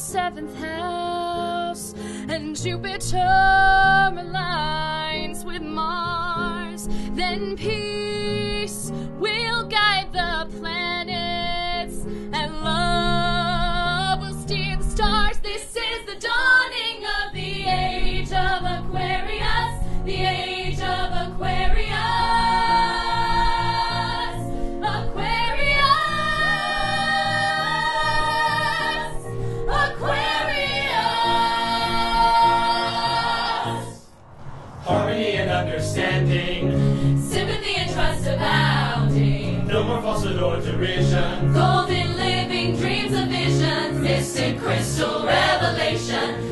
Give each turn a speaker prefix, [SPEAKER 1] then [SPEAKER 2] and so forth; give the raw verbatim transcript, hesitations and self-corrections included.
[SPEAKER 1] seventh house, and Jupiter aligns with Mars. Then peace will guide the planets, and love will steer the stars. This is the dawning of the age of Aquarius, the age of Aquarius.
[SPEAKER 2] Harmony and understanding,
[SPEAKER 1] sympathy and trust abounding,
[SPEAKER 2] no more falsehood or derision,
[SPEAKER 1] golden living dreams of visions, mystic crystal revelation.